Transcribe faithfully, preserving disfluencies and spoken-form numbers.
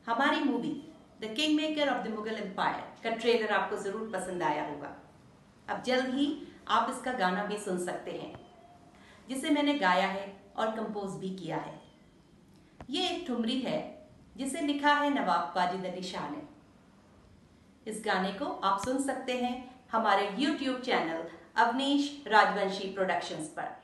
हमारी movie the king maker of the Mughal empire का trailer आपको जरूर पसंद आया होगा। अब जल्द ही आप इसका गाना भी सुन सकते हैं, जिसे मैंने गाया है और कंपोज भी किया है। ये एक ठुमरी है जिसे लिखा है नवाब वाजिद अली शाह ने। इस गाने को आप सुन सकते हैं हमारे YouTube channel Avnish Rajvanshi productions पर।